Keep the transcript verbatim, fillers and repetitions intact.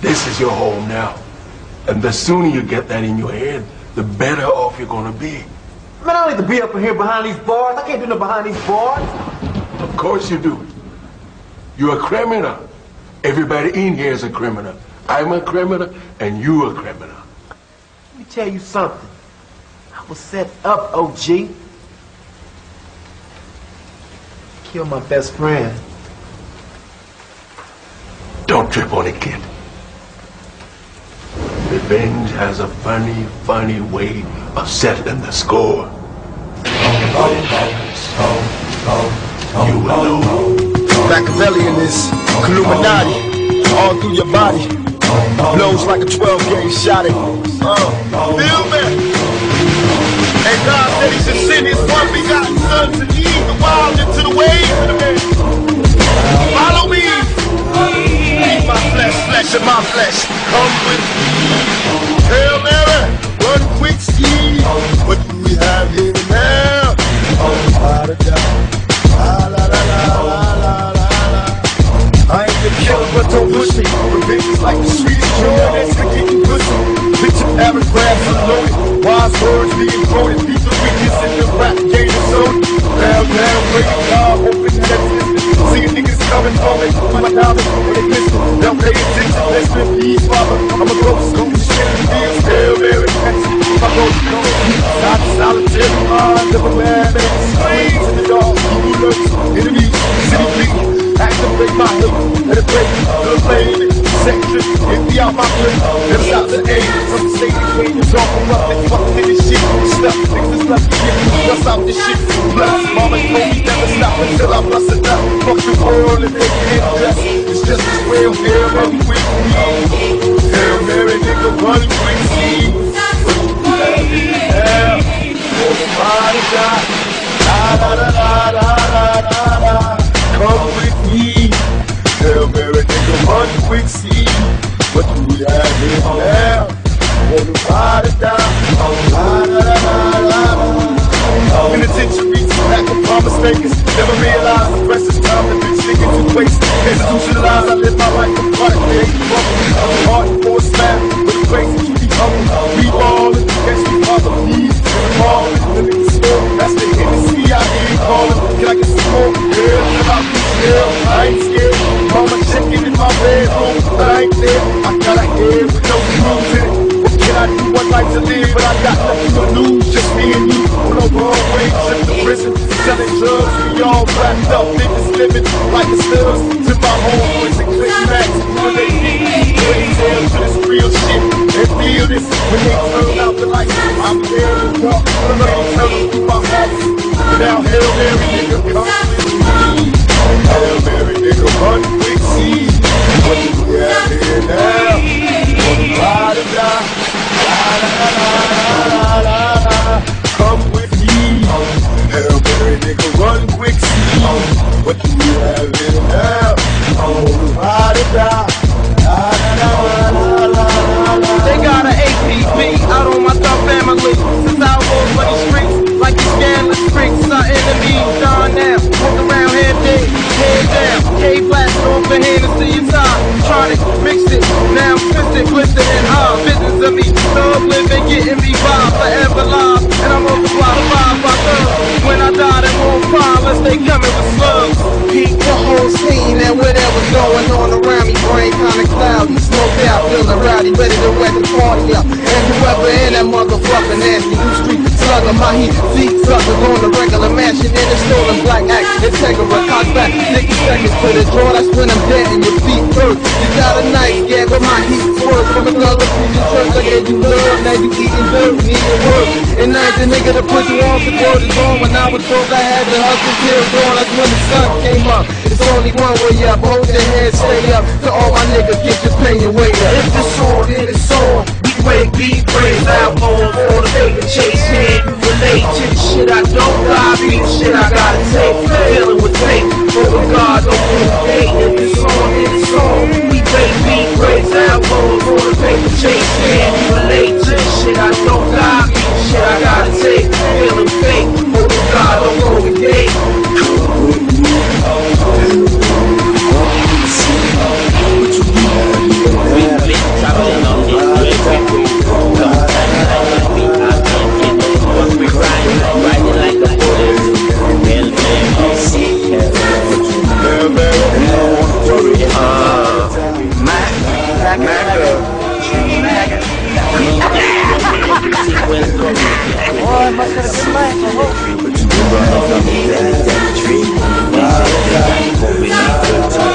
This is your home now. And the sooner you get that in your head, the better off you're gonna be. Man, I don't need to be up in here behind these bars. I can't do nothing behind these bars. Of course you do. You're a criminal. Everybody in here is a criminal. I'm a criminal, and you a criminal. Let me tell you something. I was set up, O G. Killed my best friend. Don't trip on it, kid. Revenge has a funny, funny way of settling the score. You will know. Machiavellian is Illuminati, all through your body. Blows like a twelve gauge shot at you. Uh, feel me? And God said he should send his one begotten son to lead the wild into the ways of the man. Follow me. Eat my flesh, flesh of my flesh. Come with me. Hail Mary, one quick see. What do we have here now? Oh, da da la la la la la la la. I ain't the killer, but don't push me. Revenge is like the sweetest joy that's for getting pussy. Picture paragraphs unloaded, wise words being quoted. These are weakness in the rap game is sold. Down, down, breaking God, hoping that it's listening. See niggas coming for me, my diamonds when they listen. Don't pay attention, listen, please, Father. I'm a ghost, go to shit in the fields. Hail Mary, if I go to the side to solitary mind of a man, man, screams in the dark, evil lurks, enemies, city bleeding. Activate my hate, let it break, little flame, section, empty out my plate, never stop to aim, some state the game is off and up, and fucking in this shit, stuff, niggas left to get me, dust out this shit, bless, mama told me never stop until I bust it out, fuck the world and make it dress, it's just as well, Hail Mary with me, Hail Mary nigga run quick, see, hell, oh my God, la la la la la la la, come with me, Hail Mary nigga run quick, see, what do we have here now? Wanna ride it down, la la la la la. Penitentiaries, lack of promise makers, never realize the precious time that bitch nigga to waste. Institutionalized, I live my life a part, they ain't fucking. I'm hard for a slap, with a crazy to be humble. We ballin', catch me father, please. Ballin', the nigga smoke, that's the Hennessy I hear callin'. Can I get some more? Girl, can I be still? I ain't scared. Mama checking in my bedroom, but I ain't there. I got a head with no screws in it. What can I do? One life to live, but I got nothing to lose. Just me and you on a wrong way, trip to prison, selling drugs. We all wrapped up, niggas living like the stars. To my homeboys and click max, when they need me, they tell to this real shit. And feel this when they turn out the lights. I'm there to walk, I'm ready to turn through my heart. Now Hail Mary, nigga, come with me. Hail Mary, nigga, run quick, see what do we have here now? Wanna ride or die? La la la la la la. Come with me. Hail Mary, nigga, run quick, see what do we have here now? Wanna ride or die? La la la la la la. They got an A P B out on my thumb family. Since I was on these streets, like these scandalous freaks, our enemies down now. Walk around head big, head down. K-blast off the hand to your time. Trying to mix it, now I'm twisted, blistered and hard. Business of me, thug living, getting me by forever live. And I'm overfly five by thug. When I die, they won't promise they coming with slugs. Peep the whole scene and whatever's going on around me, brain kinda cloudy. Smoked out, feeling rowdy, ready to wet the party up. And whoever in that motherfucking nasty, you street slugger, my heat, feet suckers on the regular mansion in the stolen black act. Integra, cock back, sixty seconds to the draw, that's when I'm dead and your feet hurt. You got a nice gag, but my heat swerves from another preaching church. I gave you love, now you eating dirt, needing work. And I ain't the nigga to put you off the word is wrong. When I was broke, I had to hustle till dawn. That's when the sun came up. It's only one way up, hold your head, stay up. To all my niggas, get your pain and weight up. If it's on, then it's on. We break, beat, praise, album, for the paper chase. Man, you relate to the shit I don't got, be the shit I gotta take. Dealing with fate, over God, don't hate. If it's on, then it's on. We break, beat, praise, album, for the paper chase. Man, you relate to the shit I don't got, be the shit I gotta take. Dealing with fate, over God, don't hate. We Boy, must have a good life, I hope. But you never have to that tree.